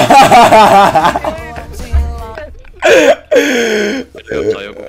Jotta joku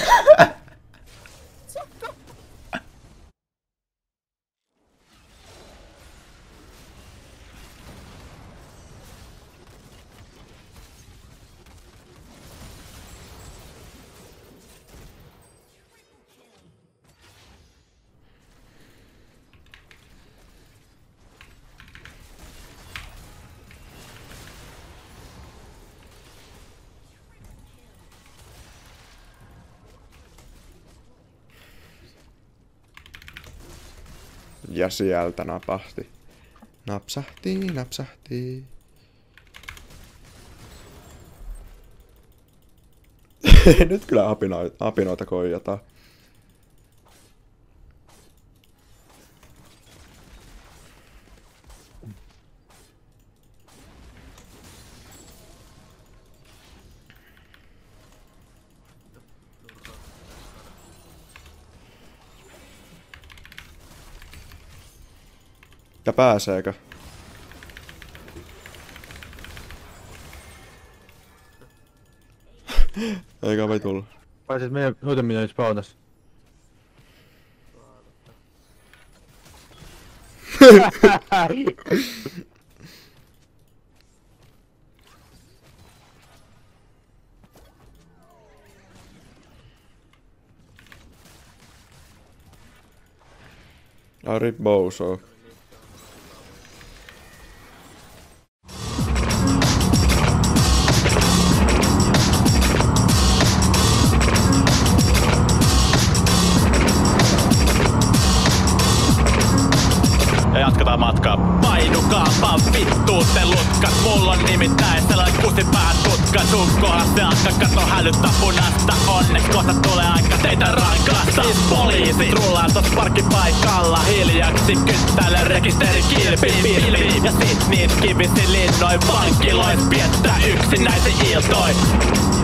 Ja sieltä napahti. Napsahti. Nyt kyllä apinoita koijataan. Ja pääseekö? Eikä voi tulla. Pääsis meidän hoitaminen spawnas. Ari Boso. Ja jatketaan matkaa. Painukaapa vittuut te lutkat. Mulla on nimittäin sellainen kusipään tutka. Sun kohdassa se alkaa katso hälyttää punasta. Onneksi kohta tulee aika teitä rankaista. Siis poliisi trullaa tos parkkipaikalla. Hiljaksi kyttäilee rekisteri kilpi. Ja sit niit kivisi linnoin vankilois viettää yksinäisen iltoin.